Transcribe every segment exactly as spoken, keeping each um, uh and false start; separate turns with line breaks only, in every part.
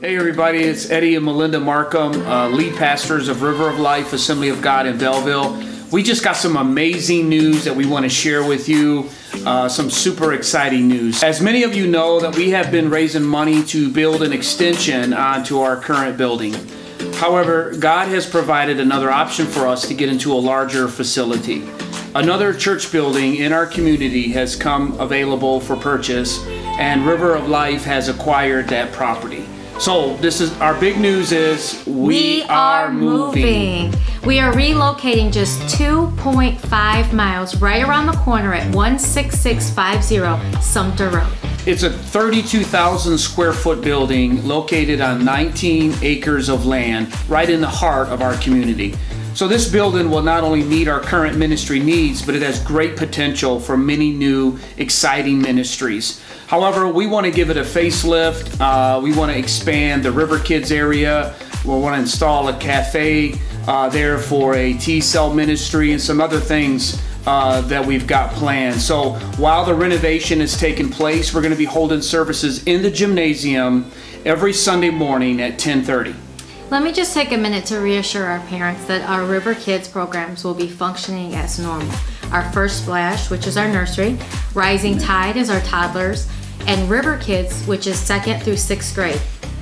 Hey everybody, it's Eddie and Melinda Markham, uh, lead pastors of River of Life Assembly of God in Belleville. We just got some amazing news that we want to share with you, uh, some super exciting news. As many of you know, that we have been raising money to build an extension onto our current building. However, God has provided another option for us to get into a larger facility. Another church building in our community has come available for purchase, and River of Life has acquired that property. So this is our big news is we,
we
are,
are
moving.
moving. We are relocating just two point five miles right around the corner at one six six five zero Sumpter Road.
It's a thirty-two thousand square foot building located on nineteen acres of land right in the heart of our community. So this building will not only meet our current ministry needs, but it has great potential for many new exciting ministries. However, we want to give it a facelift. Uh, we want to expand the River Kids area. We want to install a cafe uh, there for a T-cell ministry and some other things uh, that we've got planned. So while the renovation is taking place, we're going to be holding services in the gymnasium every Sunday morning at ten thirty.
Let me just take a minute to reassure our parents that our River Kids programs will be functioning as normal. Our First Splash, which is our nursery, Rising Tide is our toddlers, and River Kids, which is second through sixth grade.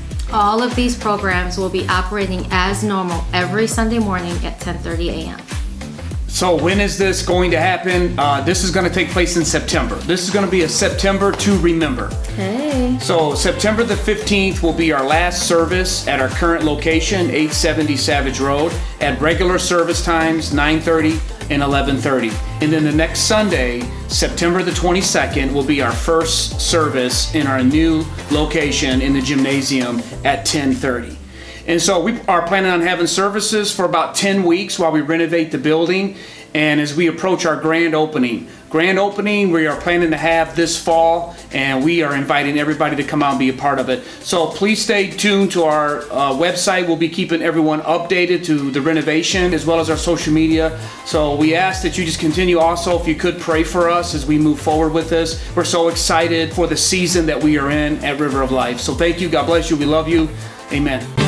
All of these programs will be operating as normal every Sunday morning at ten thirty a m
So when is this going to happen? Uh, this is going to take place in September. This is going to be a September to remember.
Hey.
So September the fifteenth will be our last service at our current location, eight seventy Savage Road, at regular service times, nine thirty and eleven thirty. And then the next Sunday, September the twenty-second, will be our first service in our new location in the gymnasium at ten thirty. And so we are planning on having services for about ten weeks while we renovate the building and as we approach our grand opening. Grand opening we are planning to have this fall, and we are inviting everybody to come out and be a part of it. So please stay tuned to our uh, website. We'll be keeping everyone updated to the renovation as well as our social media. So we ask that you just continue also, if you could, pray for us as we move forward with this. We're so excited for the season that we are in at River of Life. So thank you. God bless you. We love you. Amen.